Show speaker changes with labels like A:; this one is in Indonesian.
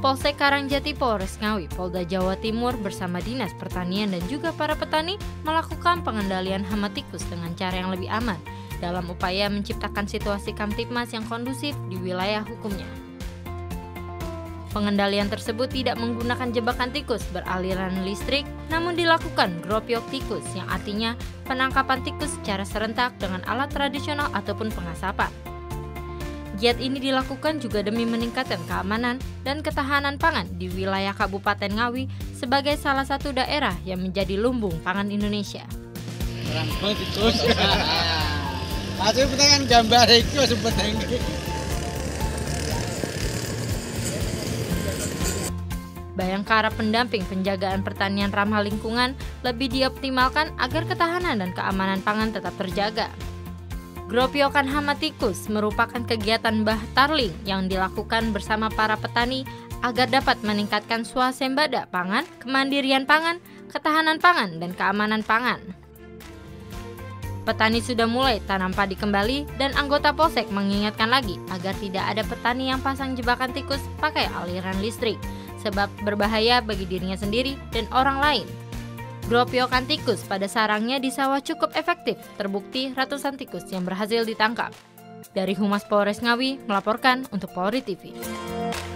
A: Polsek Karangjati Polres Ngawi, Polda Jawa Timur bersama Dinas Pertanian dan juga para petani melakukan pengendalian hama tikus dengan cara yang lebih aman dalam upaya menciptakan situasi Kamtibmas yang kondusif di wilayah hukumnya. Pengendalian tersebut tidak menggunakan jebakan tikus beraliran listrik, namun dilakukan gropiok tikus yang artinya penangkapan tikus secara serentak dengan alat tradisional ataupun pengasapan. Giat ini dilakukan juga demi meningkatkan keamanan dan ketahanan pangan di wilayah Kabupaten Ngawi sebagai salah satu daerah yang menjadi lumbung pangan Indonesia. Bayangkara pendamping penjagaan pertanian ramah lingkungan lebih dioptimalkan agar ketahanan dan keamanan pangan tetap terjaga. Gropiokan hama tikus merupakan kegiatan bahtarling yang dilakukan bersama para petani agar dapat meningkatkan swasembada pangan, kemandirian pangan, ketahanan pangan, dan keamanan pangan. Petani sudah mulai tanam padi kembali dan anggota Polsek mengingatkan lagi agar tidak ada petani yang pasang jebakan tikus pakai aliran listrik, sebab berbahaya bagi dirinya sendiri dan orang lain. Gropiokan tikus pada sarangnya di sawah cukup efektif, terbukti ratusan tikus yang berhasil ditangkap. Dari Humas Polres Ngawi melaporkan untuk Polri TV.